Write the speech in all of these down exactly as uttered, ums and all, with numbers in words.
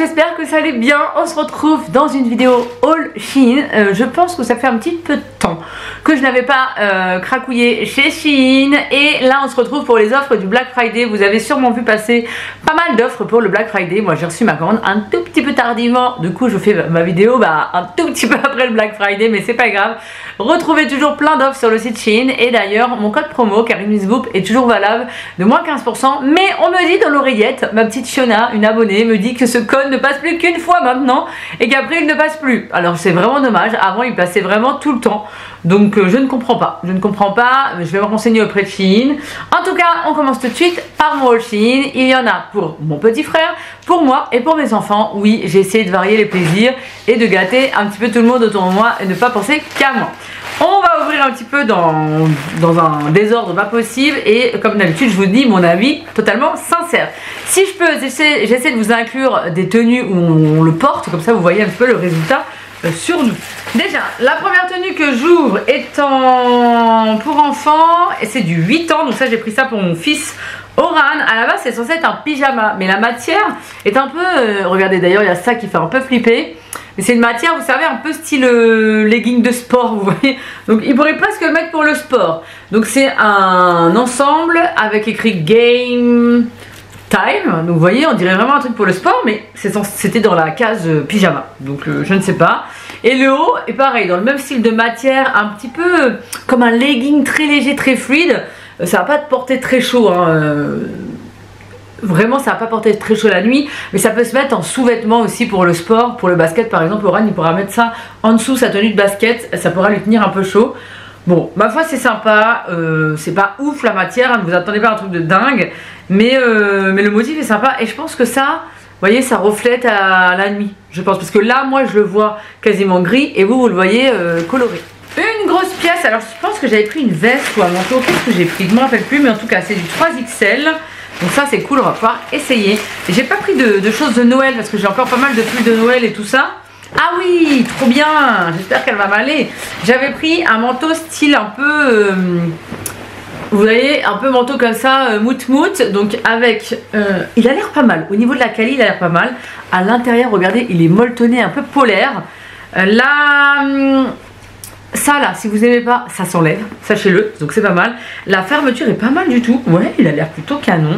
j'espère que ça allait bien. On se retrouve dans une vidéo haul Shein. euh, Je pense que ça fait un petit peu de temps que je n'avais pas euh, cracouillé chez Shein. Et là on se retrouve pour les offres du Black Friday. Vous avez sûrement vu passer pas mal d'offres pour le Black Friday. Moi j'ai reçu ma commande un tout petit peu tardivement. Du coup je fais ma vidéo bah, un tout petit peu après le Black Friday, mais c'est pas grave. Retrouvez toujours plein d'offres sur le site Shein. Et d'ailleurs mon code promo KarimNewsGroup est toujours valable de moins quinze pour cent. Mais on me dit dans l'oreillette, ma petite Fiona, une abonnée, me dit que ce code ne passe plus qu'une fois maintenant et qu'après il ne passe plus. Alors c'est vraiment dommage, avant il passait vraiment tout le temps. Donc euh, je ne comprends pas, je ne comprends pas, je vais me renseigner auprès de Shein. En tout cas, on commence tout de suite par mon haul Shein. Il y en a pour mon petit frère, pour moi et pour mes enfants. Oui, j'ai essayé de varier les plaisirs et de gâter un petit peu tout le monde autour de moi et ne pas penser qu'à moi. On va ouvrir un petit peu dans, dans un désordre pas possible et comme d'habitude je vous dis mon avis totalement sincère. Si je peux, j'essaie de vous inclure des tenues où on le porte, comme ça vous voyez un petit peu le résultat sur nous. Déjà, la première tenue que j'ouvre est en pour enfants et c'est du huit ans, donc ça j'ai pris ça pour mon fils Oran. À la base c'est censé être un pyjama, mais la matière est un peu, euh, regardez d'ailleurs il y a ça qui fait un peu flipper. Mais c'est une matière, vous savez, un peu style euh, legging de sport, vous voyez. Donc il pourrait presque le mettre pour le sport. Donc c'est un ensemble avec écrit Game Time. Donc vous voyez, on dirait vraiment un truc pour le sport, mais c'était dans la case euh, pyjama. Donc euh, je ne sais pas. Et le haut est pareil, dans le même style de matière, un petit peu euh, comme un legging très léger, très fluide. Euh, ça va pas te porter très chaud, hein. Euh, Vraiment ça va pas porter très chaud la nuit, mais ça peut se mettre en sous-vêtements aussi pour le sport, pour le basket par exemple. Oran il pourra mettre ça en dessous sa tenue de basket, ça pourra lui tenir un peu chaud. Bon, ma foi c'est sympa, euh, c'est pas ouf la matière, hein, ne vous attendez pas à un truc de dingue, mais, euh, mais le motif est sympa et je pense que ça, vous voyez, ça reflète à la nuit, je pense, parce que là moi je le vois quasiment gris et vous vous le voyez euh, coloré. Une grosse pièce, alors je pense que j'avais pris une veste ou un manteau, qu'est-ce que j'ai pris, je me rappelle plus, mais en tout cas c'est du trois X L. Donc ça c'est cool, on va pouvoir essayer. J'ai pas pris de, de choses de Noël parce que j'ai encore pas mal de pulls de Noël et tout ça. Ah oui, trop bien, j'espère qu'elle va m'aller. J'avais pris un manteau style un peu, euh, vous voyez, un peu manteau comme ça, euh, mout mout. Donc avec, euh, il a l'air pas mal. Au niveau de la quali, il a l'air pas mal. À l'intérieur, regardez, il est molletonné, un peu polaire. Euh, là... Hum, ça là, si vous aimez pas, ça s'enlève, sachez-le, donc c'est pas mal. La fermeture est pas mal du tout. Ouais, il a l'air plutôt canon.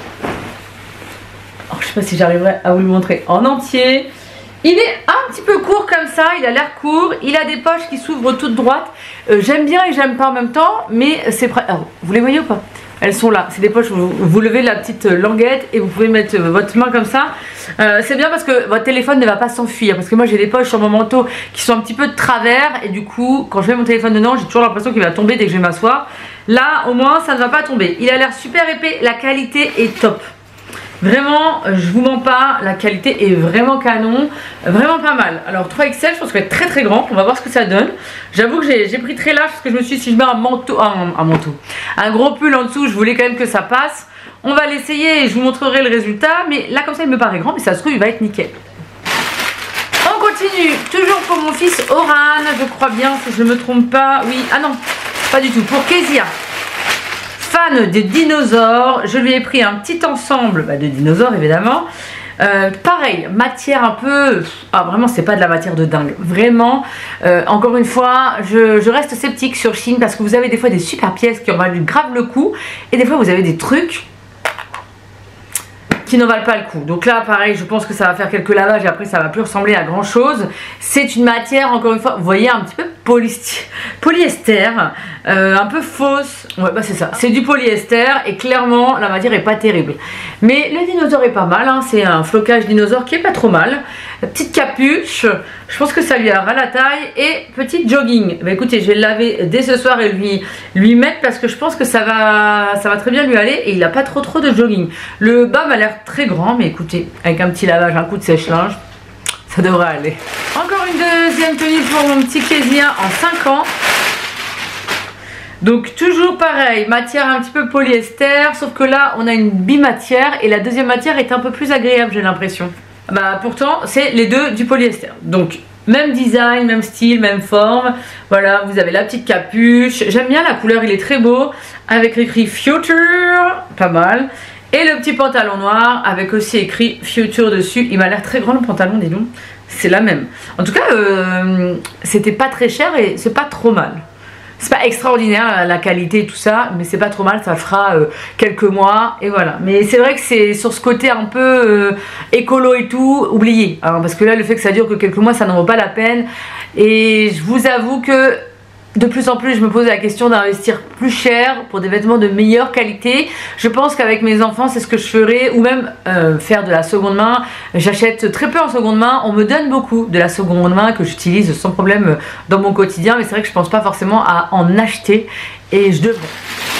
Oh, je sais pas si j'arriverai à vous le montrer en entier. Il est un petit peu court comme ça, il a l'air court. Il a des poches qui s'ouvrent toutes droites. Euh, j'aime bien et j'aime pas en même temps, mais c'est prêt. Alors, vous les voyez ou pas? Elles sont là, c'est des poches où vous, vous levez la petite languette et vous pouvez mettre votre main comme ça. Euh, c'est bien parce que votre téléphone ne va pas s'enfuir. Parce que moi j'ai des poches sur mon manteau qui sont un petit peu de travers. Et du coup, quand je mets mon téléphone dedans, j'ai toujours l'impression qu'il va tomber dès que je vais m'asseoir. Là, au moins, ça ne va pas tomber. Il a l'air super épais, la qualité est top. Vraiment, je vous mens pas, la qualité est vraiment canon, vraiment pas mal. Alors trois X L, je pense qu'elle est très très grande, on va voir ce que ça donne. J'avoue que j'ai pris très large parce que je me suis dit si je mets un manteau, un, un manteau, un gros pull en dessous, je voulais quand même que ça passe. On va l'essayer et je vous montrerai le résultat, mais là comme ça il me paraît grand, mais ça se trouve il va être nickel. On continue, toujours pour mon fils Oran, je crois bien, si je ne me trompe pas, oui, ah non, pas du tout, pour Kezia. Fan des dinosaures, je lui ai pris un petit ensemble bah, de dinosaures évidemment. Euh, pareil, matière un peu, ah vraiment c'est pas de la matière de dingue, vraiment. Euh, encore une fois, je, je reste sceptique sur Shein parce que vous avez des fois des super pièces qui en valent grave le coup et des fois vous avez des trucs qui n'en valent pas le coup. Donc là pareil, je pense que ça va faire quelques lavages et après ça va plus ressembler à grand chose. C'est une matière, encore une fois, vous voyez, un petit peu polyester, euh, un peu fausse. Ouais bah c'est ça, c'est du polyester et clairement la matière est pas terrible. Mais le dinosaure est pas mal, hein. C'est un flocage dinosaure qui est pas trop mal. La petite capuche, je pense que ça lui aura la taille. Et petite jogging, bah écoutez, je vais le laver dès ce soir et lui, lui mettre parce que je pense que ça va, ça va très bien lui aller et il a pas trop trop de jogging. Le bas m'a l'air très grand, mais écoutez, avec un petit lavage, un coup de sèche-linge, ça devrait aller. Encore une deuxième tenue pour mon petit Kezia en cinq ans. Donc toujours pareil, matière un petit peu polyester, sauf que là on a une bimatière et la deuxième matière est un peu plus agréable, j'ai l'impression. Bah pourtant c'est les deux du polyester. Donc même design, même style, même forme. Voilà, vous avez la petite capuche. J'aime bien la couleur, il est très beau. Avec écrit Future, pas mal. Et le petit pantalon noir avec aussi écrit Future dessus. Il m'a l'air très grand le pantalon, dis donc. C'est la même. En tout cas, euh, c'était pas très cher et c'est pas trop mal. C'est pas extraordinaire la qualité et tout ça, mais c'est pas trop mal, ça fera euh, quelques mois et voilà. Mais c'est vrai que c'est sur ce côté un peu euh, écolo et tout, oublié. Hein, parce que là, le fait que ça dure que quelques mois, ça n'en vaut pas la peine. Et je vous avoue que de plus en plus, je me pose la question d'investir plus cher pour des vêtements de meilleure qualité. Je pense qu'avec mes enfants, c'est ce que je ferai, ou même euh, faire de la seconde main. J'achète très peu en seconde main. On me donne beaucoup de la seconde main que j'utilise sans problème dans mon quotidien, mais c'est vrai que je pense pas forcément à en acheter et je devrais.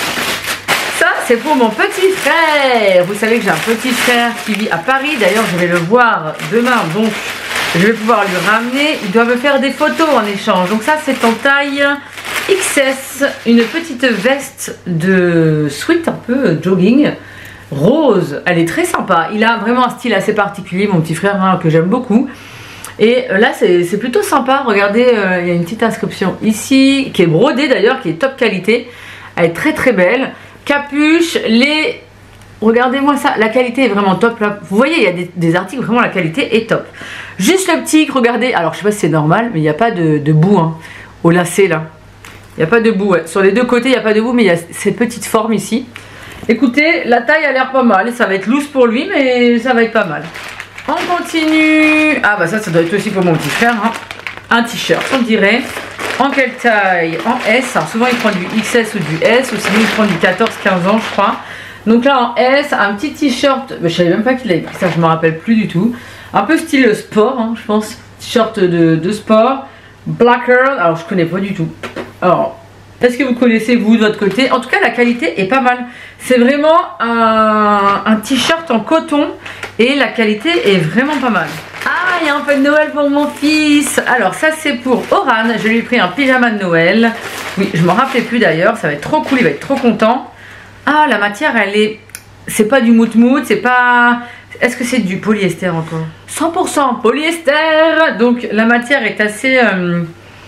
Ça, c'est pour mon petit frère. Vous savez que j'ai un petit frère qui vit à Paris. D'ailleurs, je vais le voir demain, donc je vais pouvoir lui ramener. Il doit me faire des photos en échange. Donc ça, c'est en taille X S. Une petite veste de sweat, un peu jogging, rose. Elle est très sympa. Il a vraiment un style assez particulier, mon petit frère, hein, que j'aime beaucoup. Et là, c'est plutôt sympa. Regardez, euh, il y a une petite inscription ici, qui est brodée d'ailleurs, qui est top qualité. Elle est très très belle. Capuche, les... Regardez-moi ça, la qualité est vraiment top là. Vous voyez, il y a des, des articles, vraiment la qualité est top. Juste le petit, regardez, alors je sais pas si c'est normal, mais il n'y a pas de, de bout hein, au lacet là. Il n'y a pas de bout, ouais. Sur les deux côtés il n'y a pas de bout, mais il y a cette petite forme ici. Écoutez, la taille a l'air pas mal, ça va être loose pour lui, mais ça va être pas mal. On continue. Ah bah ça, ça doit être aussi pour mon petit frère, hein. Un t-shirt, on dirait. En quelle taille? En S, alors souvent il prend du X S ou du S, ou sinon il prend du quatorze quinze ans je crois. Donc là en S, un petit t-shirt, je savais même pas qu'il avait pris ça, je me rappelle plus du tout. Un peu style sport, hein, je pense, t-shirt de, de sport. Black Girl, alors je connais pas du tout. Alors, est-ce que vous connaissez vous de votre côté? En tout cas la qualité est pas mal. C'est vraiment un, un t-shirt en coton et la qualité est vraiment pas mal. Ah, il y a un peu de Noël pour mon fils. Alors ça c'est pour Oran, je lui ai pris un pyjama de Noël. Oui, je m'en rappelais plus d'ailleurs, ça va être trop cool, il va être trop content. Ah, la matière, elle est... C'est pas du mout-mout, c'est pas... Est-ce que c'est du polyester encore? cent pour cent polyester. Donc, la matière est assez... Euh...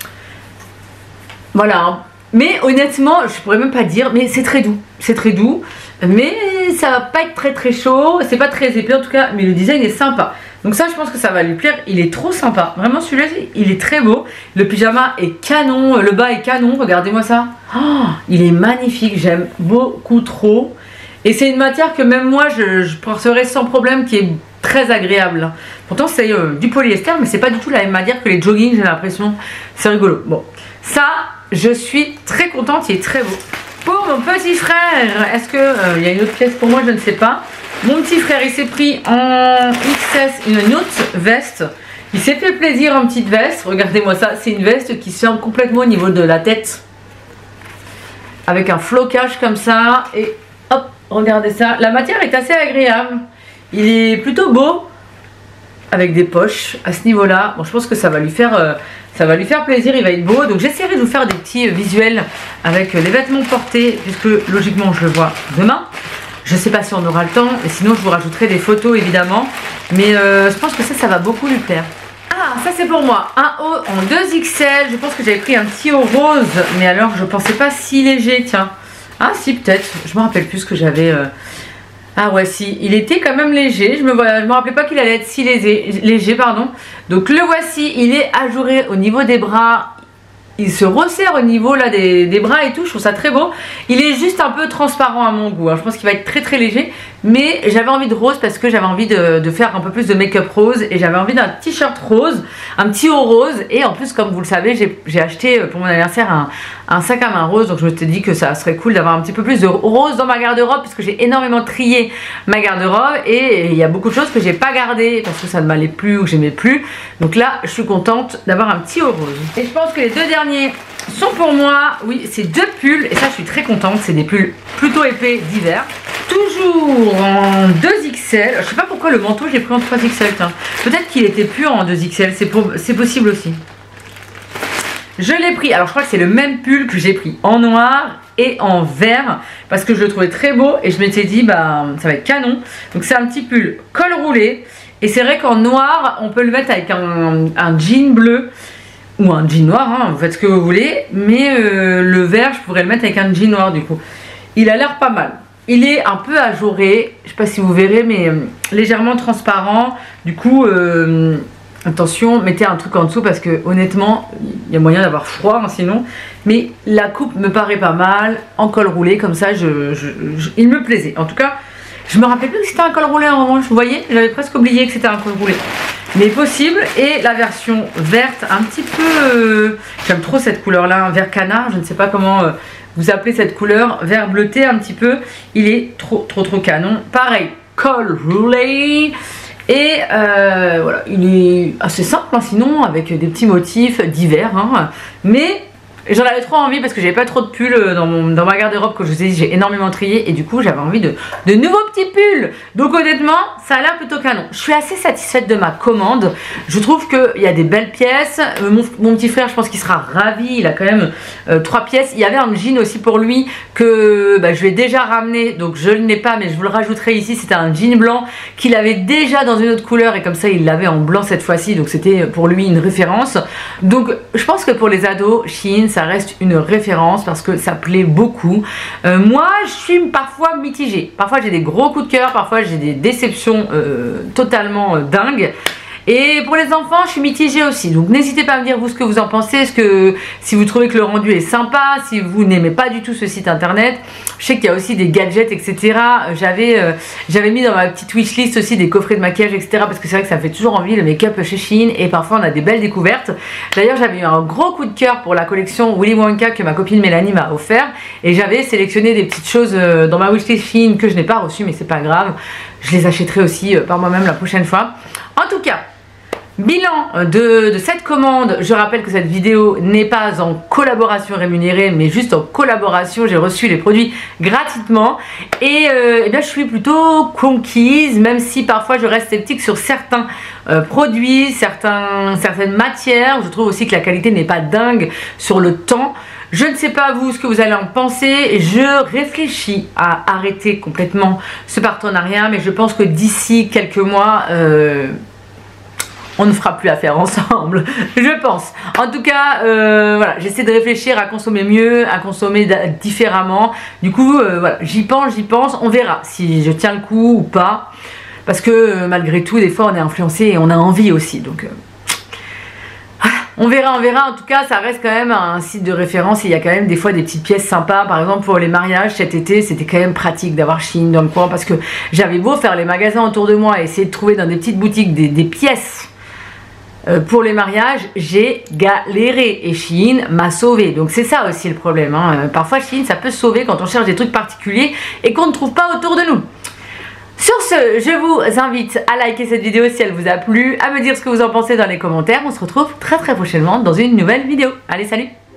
Voilà. Mais honnêtement, je pourrais même pas dire, mais c'est très doux. C'est très doux. Mais ça va pas être très très chaud. C'est pas très épais en tout cas, mais le design est sympa. Donc ça, je pense que ça va lui plaire. Il est trop sympa. Vraiment, celui-là, il est très beau. Le pyjama est canon. Le bas est canon. Regardez-moi ça. Oh, il est magnifique. J'aime beaucoup trop. Et c'est une matière que même moi, je, je porterais sans problème, qui est très agréable. Pourtant, c'est euh, du polyester, mais c'est pas du tout la même matière que les joggings, j'ai l'impression. C'est rigolo. Bon, ça, je suis très contente. Il est très beau. Pour mon petit frère, est-ce qu'il euh, y a une autre pièce pour moi? Je ne sais pas. Mon petit frère, il s'est pris en X S une autre veste. Il s'est fait plaisir en petite veste. Regardez-moi ça. C'est une veste qui se ferme complètement au niveau de la tête. Avec un flocage comme ça. Et hop, regardez ça. La matière est assez agréable. Il est plutôt beau. Avec des poches à ce niveau-là. Bon, je pense que ça va lui faire... Euh, ça va lui faire plaisir, il va être beau. Donc j'essaierai de vous faire des petits visuels avec les vêtements portés, puisque logiquement je le vois demain. Je ne sais pas si on aura le temps, et sinon je vous rajouterai des photos évidemment. Mais euh, je pense que ça, ça va beaucoup lui plaire. Ah, ça c'est pour moi, un haut en deux X L. Je pense que j'avais pris un petit haut rose, mais alors je pensais pas si léger, tiens. Ah si, peut-être, je me rappelle plus ce que j'avais... Euh... Ah ouais, si, il était quand même léger, je me, je me rappelais pas qu'il allait être si léger, léger, pardon. Donc le voici, il est ajouré au niveau des bras, il se resserre au niveau là des, des bras et tout, je trouve ça très beau. Il est juste un peu transparent à mon goût, hein. Je pense qu'il va être très très léger, mais j'avais envie de rose parce que j'avais envie de, de faire un peu plus de make-up rose et j'avais envie d'un t-shirt rose, un petit haut rose, et en plus comme vous le savez, j'ai acheté pour mon anniversaire un, un sac à main rose, donc je me suis dit que ça serait cool d'avoir un petit peu plus de rose dans ma garde-robe puisque j'ai énormément trié ma garde-robe et il y a beaucoup de choses que j'ai pas gardées parce que ça ne m'allait plus ou que j'aimais plus. Donc là, je suis contente d'avoir un petit haut rose. Et je pense que les deux derniers sont pour moi. Oui, c'est deux pulls et ça, je suis très contente. C'est des pulls plutôt épais d'hiver. Toujours en deux X L. Je sais pas pourquoi le manteau, j'ai pris en trois X L. Peut-être qu'il était plus en deux X L. C'est possible aussi. Je l'ai pris, alors je crois que c'est le même pull que j'ai pris en noir et en vert parce que je le trouvais très beau et je m'étais dit bah ça va être canon. Donc c'est un petit pull col roulé et c'est vrai qu'en noir on peut le mettre avec un, un jean bleu ou un jean noir, hein, vous faites ce que vous voulez, mais euh, le vert je pourrais le mettre avec un jean noir du coup. Il a l'air pas mal. il est un peu ajouré, je sais pas si vous verrez, mais euh, légèrement transparent. Du coup, euh, attention, mettez un truc en dessous parce que honnêtement, il y a moyen d'avoir froid hein, sinon. Mais la coupe me paraît pas mal, en col roulé, comme ça, je, je, je, il me plaisait. En tout cas, je me rappelais plus que c'était un col roulé en revanche, vous voyez, j'avais presque oublié que c'était un col roulé. Mais possible, et la version verte, un petit peu, euh, j'aime trop cette couleur là, un vert canard, je ne sais pas comment... Euh, vous appelez cette couleur, vert bleuté un petit peu, il est trop trop trop canon. Pareil, col roulé, et euh, voilà, il est assez simple hein, sinon, avec des petits motifs divers, hein, mais j'en avais trop envie parce que j'avais pas trop de pulls dans, mon, dans ma garde-robe, que je vous ai dit, j'ai énormément trié, et du coup j'avais envie de, de nouveaux petits pulls. Donc honnêtement, ça a l'air plutôt canon. Je suis assez satisfaite de ma commande. Je trouve qu'il y a des belles pièces. Mon, mon petit frère, je pense qu'il sera ravi. Il a quand même euh, trois pièces. Il y avait un jean aussi pour lui que bah, je vais déjà ramener. Donc je ne l'ai pas, mais je vous le rajouterai ici. C'était un jean blanc qu'il avait déjà dans une autre couleur, et comme ça il l'avait en blanc cette fois-ci. Donc c'était pour lui une référence. Donc je pense que pour les ados, Shein, ça reste une référence parce que ça plaît beaucoup. Euh, moi, je suis parfois mitigée. Parfois, j'ai des gros coups de cœur, parfois, j'ai des déceptions euh, totalement euh, dingues. Et pour les enfants, je suis mitigée aussi. Donc n'hésitez pas à me dire vous ce que vous en pensez. Est-ce que si vous trouvez que le rendu est sympa, si vous n'aimez pas du tout ce site internet. Je sais qu'il y a aussi des gadgets, et cetera. J'avais euh, j'avais mis dans ma petite wishlist aussi des coffrets de maquillage, et cetera. Parce que c'est vrai que ça me fait toujours envie le make-up chez Shein. Et parfois on a des belles découvertes. D'ailleurs, j'avais eu un gros coup de cœur pour la collection Willy Wonka que ma copine Mélanie m'a offert. Et j'avais sélectionné des petites choses euh, dans ma wishlist Shein que je n'ai pas reçues, mais c'est pas grave. Je les achèterai aussi euh, par moi-même la prochaine fois. En tout cas, bilan de, de cette commande. Je rappelle que cette vidéo n'est pas en collaboration rémunérée, mais juste en collaboration. J'ai reçu les produits gratuitement, et, euh, et bien je suis plutôt conquise, même si parfois je reste sceptique sur certains euh, produits, certains, certaines matières. Je trouve aussi que la qualité n'est pas dingue sur le temps. Je ne sais pas vous ce que vous allez en penser. Je réfléchis à arrêter complètement ce partenariat, mais je pense que d'ici quelques mois... Euh, on ne fera plus affaire ensemble, je pense. En tout cas, euh, voilà, j'essaie de réfléchir à consommer mieux, à consommer différemment. Du coup, euh, voilà, j'y pense, j'y pense. On verra si je tiens le coup ou pas. Parce que euh, malgré tout, des fois, on est influencé et on a envie aussi. Donc, euh, on verra, on verra. En tout cas, ça reste quand même un site de référence. Et il y a quand même des fois des petites pièces sympas. Par exemple, pour les mariages cet été, c'était quand même pratique d'avoir Shein dans le coin. Parce que j'avais beau faire les magasins autour de moi et essayer de trouver dans des petites boutiques des, des pièces pour les mariages, j'ai galéré et Shein m'a sauvé. Donc c'est ça aussi le problème, hein. Parfois Shein ça peut sauver quand on cherche des trucs particuliers et qu'on ne trouve pas autour de nous. Sur ce, je vous invite à liker cette vidéo si elle vous a plu, à me dire ce que vous en pensez dans les commentaires. On se retrouve très très prochainement dans une nouvelle vidéo. Allez, salut!